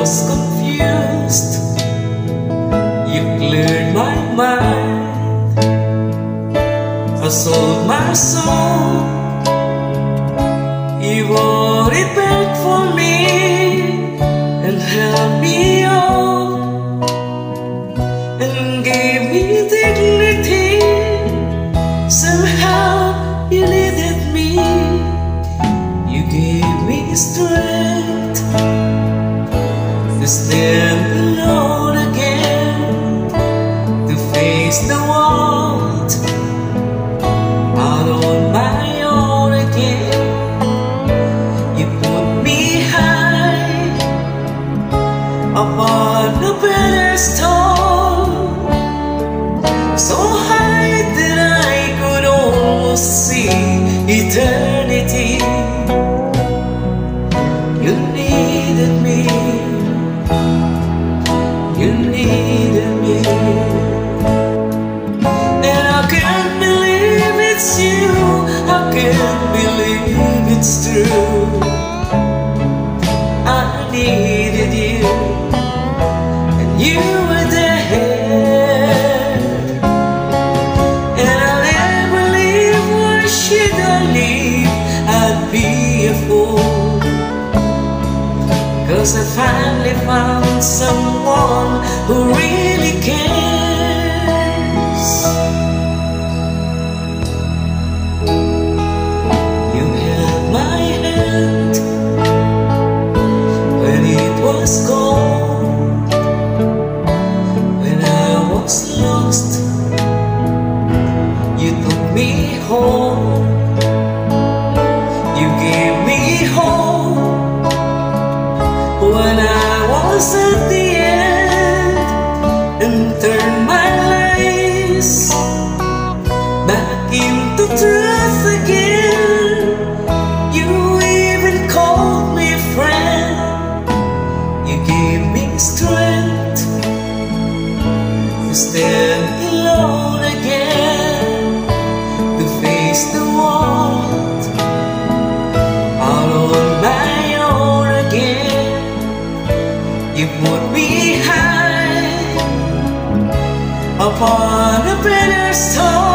was confused, you cleared my mind. I sold my soul, you bought it back for me and held me on and gave me dignity. Somehow you needed me, you gave me strength to stand alone again, to face the world out on my own again. You put me high upon a pedestal, so high that I could almost see eternity. You needed me, you needed me, and I can't believe it's you, I can't believe it's true. I needed you, and you were there, and I'll never leave. Why should I leave? I'd be a fool, 'cause I finally found someone who really cares. You held my hand when it was cold, when I was lost. You took me home, you gave me hope when I was at the end, and turned my lies back into truth again. You even called me friend, you gave me strength to stand alone again, to face the world out on my own again. You put me high upon a pedestal,